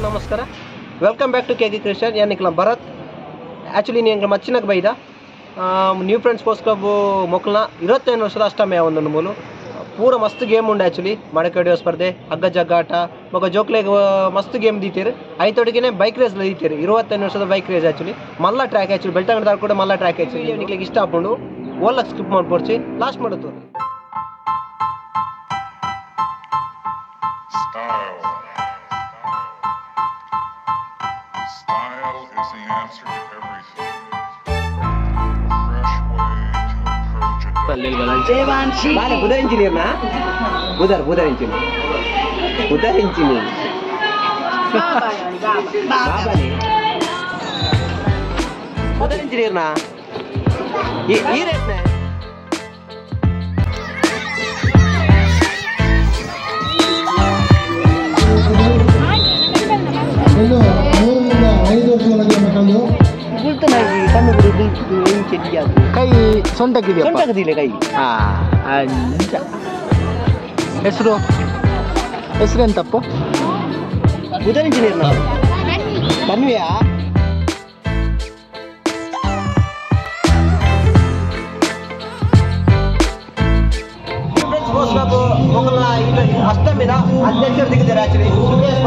ನಮಸ್ಕಾರ welcome back to ಕೆಗೆ ಕೃಷ್ಣ ಯಾನಿಕ್ಲ ಭರತ್ ಆ್ಯಕ್ಚುಲಿ ನೀವು ಮಚ್ಚಿನಾಗ ಬೈದ ನ್ಯೂ ಫ್ರೆಂಡ್ಸ್ ಸ್ಪೋರ್ಟ್ಸ್ ಕ್ಲಬ್ ಮೊಕ್ಕಲ್ನ 25 ವರ್ಷದ ಅಷ್ಟಮಯ ಒಂದೊಂದು ಮೂಲು ಪೂರ ಮಸ್ತ್ ಗೇಮ್ ಉಂಡು ಆ್ಯಕ್ಚುಲಿ ಮಡಕೆ ಸ್ಪರ್ಧೆ ಹಗ್ಗ ಜಗ್ಗಾಟ ಮಗ ಜೋಕ್ಲೆಗೆ ಮಸ್ತ್ ಗೇಮ್ ದೀತೀರಿ ಐತೊಟ್ಟಿಗೆ ಬೈಕ್ ರೇಸ್ ದೀತೀರಿ 25 ವರ್ಷದ ಬೈಕ್ ರೇಸ್ ಆ್ಯಕ್ಚುಲಿ ಮಲ್ಲ ಟ್ರ್ಯಾಕ್ ಆ್ಯಕ್ಚುಲಿ ಬೆಳ್ತಂಗಡ ಕೂಡ ಮಲ್ಲ ಟ್ರ್ಯಾಕ್ ಆ್ಯಕ್ಚುಲಿ ನಿಕ್ಲಿಗೆ ಇಷ್ಟ ಹಾಕೊಂಡು ಓಲಕ್ಕೆ ಸ್ಕಿಪ್ ಮಾಡ್ಕೊಡ್ಸಿ ಲಾಸ್ಟ್ ಮಾಡುತ್ತವ್ರು Style is the answer to everything. Fresh way to approach a ಬಾಲೆ ಬುಧ ಇಂಜಿನಿಯರ್ನಾ ಬುಧರ್ ಇಂಜಿನಿಯರ್ ಬುಧರ್ ಇಂಜಿನಿಯರ್ನಾ ಈ ರೇಟ್ನೆ ಕೈ ಸೊಂಟಕ್ಕಿದೆಯಲ್ಲ ಕೈ ಹೆಸರು ಎಂತಪ್ಪ ಬುಧರ್ ಇಂಜಿನಿಯರ್ನ ಬನ್ವಿಯಾ ಅಷ್ಟಮಿನ ಅಧ್ಯಕ್ಷರು ತೆಗೆದಿದ್ದಾರೆ ಆಕ್ಚುಲಿ ಸುಖೇಶ್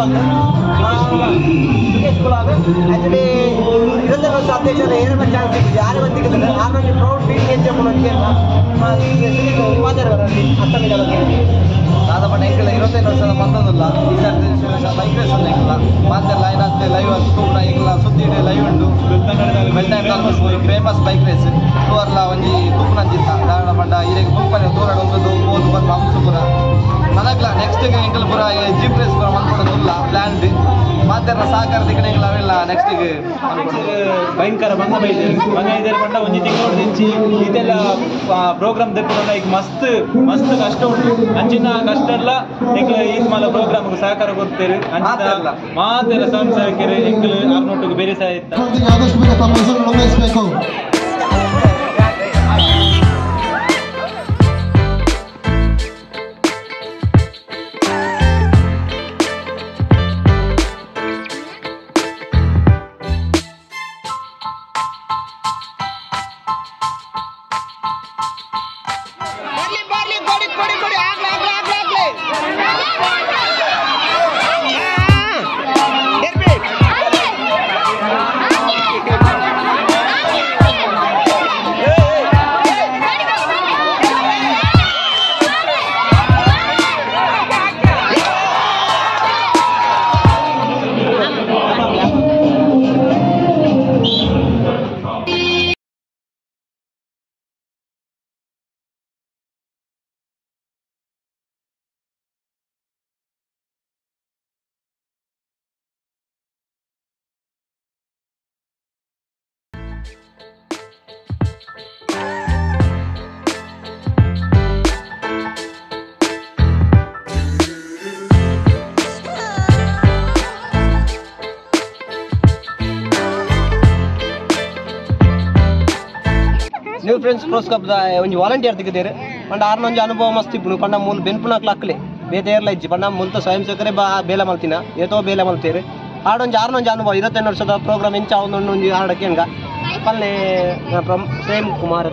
ಗುಲಾಬ್ ಆಕ್ಚುಲಿ 25 ವರ್ಷ ಅಧ್ಯಕ್ಷರ ಏನೆಲ್ಲ ಚಾನ್ಸ್ ಸಿಕ್ಕಿದೆ ಯಾರೇ ಬಂದು ತೆಗೆದಿದ್ದಾರೆ ಆಮೇಲೆ ಪ್ರೌಡ್ ಫೀಲ್ ಗೆಜ್ಜೆ ಮಾತಾಡೋರಲ್ಲಿ ಅಷ್ಟಮಿನ ಬಗ್ಗೆ ದಾದಪಣ್ಣ ಎಂಕಲ 25 ವರ್ಷದ ಬಂದದಲ್ಲ ಈ ಸರ್ತಿ ಬೈಕ್ ರೇಸ್ ಇಲ್ಲ ಮಾತೆಲ್ಲ ಏನಾಗ್ತದೆ ಲೈವ್ ಅದು ತೂಕ ಈಗಲ ಸುದ್ದಿ ಲೈವ್ ಉಂಟು ಬೆಳ್ತಂಗಡ ಫೇಮಸ್ ಬೈಕ್ ರೇಸ್ ತೂರ್ಲ ಒಂಜಿ ತೂಪನಂಜಿತ್ತ ದಾಡ ಪಂಡ ಈರೆಗೆ ತೂಪನೆ ತೂರಾಡೊಂದು ಓದು ಬಂದು ಹಂಸಪುರ ನನಗ್ಲ ನೆಕ್ಸ್ಟ್ ಎಂಕಲ್ ಪುರ ಜೀಪ್ ರೇಸ್ ಪುರ ಮಂತ್ಕೊಡೋದಿಲ್ಲ ಪ್ಲಾನ್ಡ್ ಮಾತೆಲ್ಲ ಸಹಕಾರದಿಕ್ಕೆ ಎಂಕಲ್ ಅವೆಲ್ಲ ನೆಕ್ಸ್ಟಿಗೆ ಭಯಂಕರ ಬಂಗ ಬೈದೇರು ಪಂಡ ಒಂಜಿ ತಿಂಗಳು ದಿಂಚಿ ಇದೆಲ್ಲ ಪ್ರೋಗ್ರಾಮ್ ತೆಕ್ಕೊಂಡು ಈಗ ಮಸ್ತ್ ಕಷ್ಟ ಉಂಟು ಅಂಚಿನ ಕಷ್ಟ ಎಲ್ಲ ಎಂಕಲ್ ಈದ್ ಮಾಲ ಪ್ರೋಗ್ರಾಮ್ ಸಹಕಾರ ಕೊಡ್ತೇವೆ ಅಂಚಿನ ಮಾತೆಲ್ಲ ಸ್ವಯಂ ಸೇವಕರು ಎಂಕಲ್ ಆರ್ನೊಟ್ಟಿಗೆ ಬೇರೆ ಸಹ ಇತ್ತ ನ್ಯೂ ಫ್ರೆಂಡ್ಸ್ ಸ್ಪೋರ್ಟ್ಸ್ ಕ್ಲಬ್ ಒಂಜಿ ವಾಲಂಟಿಯರ್ ತೆಗೆದೇರು ಪಂಡ ಆರ್ನೊಂಜಿ ಅನುಭವ ಮಸ್ತ್ ಇಪ್ಪುನು ಪಂಡ ಮೂಲ ಬೆನ್ಪುನಕ್ಲ ಅಕ್ಲೆ ಬೇತೆಯರ್ಲ ಇಜ್ಜಿ ಪಂಡ ಮೂಲತ ಸ್ವಯಂ ಸೇವಕರೇ ಬೇಲೆ ಮಲ್ತಿನ ಏತೋ ಬೇಲೆ ಮಲ್ತೇರು ಆಡೊಂಜಿ ಆರ್ನೊಂಜಿ ಅನುಭವ 25 ವರ್ಷದ ಪ್ರೋಗ್ರಾಮ್ ಎಂಚ ಒಂದೊಂದು ಆಡಕ್ಕೆ ಹಂಗ ಪಲ್ಲೆ ಪ್ರೇಮ್ ಕುಮಾರ್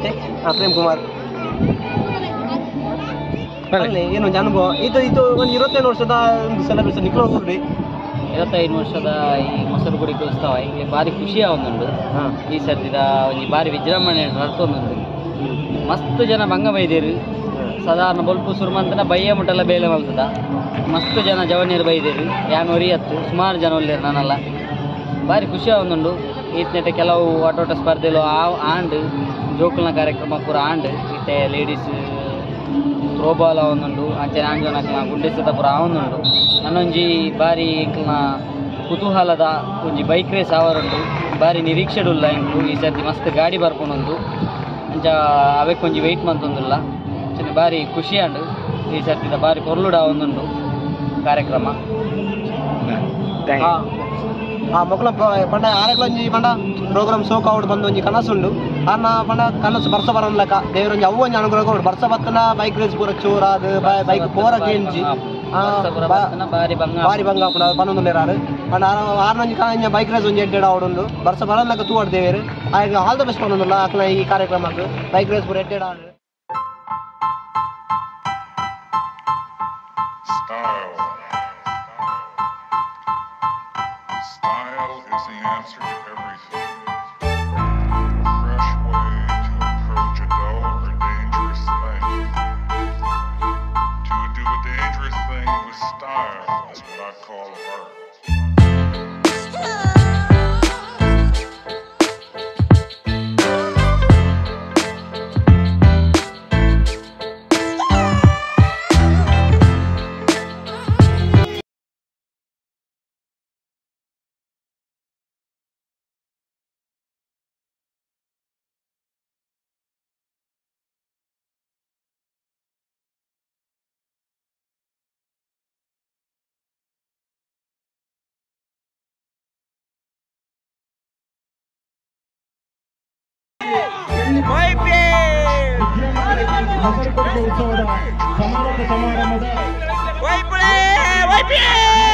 ಪಲ್ಲೆ ಏನೊಂದು ಅನುಭವ ಇದು ಒಂದು 25 ವರ್ಷದ ಒಂದು ಸೆಲೆಬ್ರೇಷನ್ ನಿಕ್ಲ ಹೋಗ್ರಿ 25 ವರ್ಷದ ಈ ಮೊಸರು ಗುಡಿ ಉತ್ಸವ ಇಲ್ಲಿ ಭಾರಿ ಖುಷಿ ಆವೊಂದುಂಡು ಈ ಸರ್ತಿದ ಒಂಜಿ ಭಾರಿ ವಿಜೃಂಭಣೆ ನಡ್ತೊಂದುಂಡು ಮಸ್ತ್ ಜನ ಬಂಗ ಬೈದೇರು ಸಾಧಾರಣ ಬೊಲ್ಪು ಸುರ್ಮಂತನ ಬಯ್ಯ ಮುಟ್ಟೆಲ್ಲ ಬೇಲೆ ಮಲ್ತದ ಮಸ್ತ್ ಜನ ಜವನಿಯರು ಬೈದೇರು ಯಾನ್ ಒರಿಯತ್ತು ಸುಮಾರು ಜನ ಒಲ್ಲೇರು ನಾನೆಲ್ಲ ಭಾರಿ ಖುಷಿ ಆವೊಂದುಂಡು ಈತ್ನೆಟ್ಟೆ ಕೆಲವು ಆಟೋಟ ಸ್ಪರ್ಧೆಲು ಆಂಡ್ ಜೋಕುಲ್ನ ಕಾರ್ಯಕ್ರಮ ಪೂರ ಆಂಡ್ ಇತ್ತೆ ಲೇಡೀಸ್ ಥ್ರೋಬಾಲ್ ಆವೊಂದುಂಡು ಅಂಚನೆ ಆಂಜೋನಕ್ಲ ಗುಂಡೆಸದ ಪೂರ ಆವೊಂದುಂಡು ನನ್ನೊಂಜಿ ಬಾರಿ ಎಂಕ್ಲ್ನ ಕುತೂಹಲದ ಒಂಜಿ ಬೈಕ್ ರೇಸ್ ಆವರುಂಡು ಬಾರಿ ನಿರೀಕ್ಷೆಡುಲ್ಲ ಎಂಕು ಈ ಸರ್ತಿ ಮಸ್ತ್ ಗಾಡಿ ಬರ್ಪುನೊಂದು ಅಂಚ ಅವಕ್ಕೊಂಜಿ ವೆಯ್ಟ್ ಮಂತೊಂದುಲ್ಲ ಅಂಚನೆ ಬಾರಿ ಖುಷಿ ಆಂಡು ಈ ಸರ್ತಿದ ಬಾರಿ ಕೊರ್ಲುಡ ಒಂದುಂಡು ಕಾರ್ಯಕ್ರಮ ಮಕ್ಕಳ ಪಂಡ ಆರಕ್ಲೊಂಜಿ ಪಂಡ ಪ್ರೋಗ್ರಾಮ್ ಸೋಕಾವುಡ್ ಬಂದು ಒಂಜಿ ಕನಸುಂಡು ಅನ್ನ ಪಣ ಕನಸು ಬರ್ಸ ಬರನ್ಲಕ ದೇವರೊಂಜಿ ಅವ್ವೊಂಜಿ ಅನುಗ್ರಹ ಕೊಡು ಬರ್ಸ ಬತ್ತನ ಬೈಕ್ ರೇಸ್ ಪೂರ ಚೂರ ಅದು ಬೈಕ್ ಪೂರ ಕೇಂಜಿ ಬಾರಿ ಬಂಗ ಪುಣ ಪನ್ನೊಂದು ನೇರಾರು ಪಂಡ ಆರ್ನೊಂಜಿ ಕಾಂಜ ಬೈಕ್ ರೇಸ್ ಒಂಜಿ ಎಡ್ಡೆಡ ಆವಡುಂಡು ಬರ್ಸ ಬರನ್ಲಕ ತೂವಡ್ ದೇವೇರು ಆಯ್ಕೆ ಆಲ್ ದ ಬೆಸ್ಟ್ ಪನ್ನೊಂದುಲ್ಲ ಅಕ್ಲ ಈ ಕಾರ್ಯಕ್ರಮಕ್ಕೆ ಬೈಕ್ ರೇಸ್ ಪೂರ ಎಡ್ಡೆಡ ಆಡು Style is the answer to everything. A fresh way to approach a dull or dangerous thing. To do a dangerous thing with style is what I call art. ಉತ್ಸವದ ಸಮಾರೋಪ ಸಮಾರಂಭದ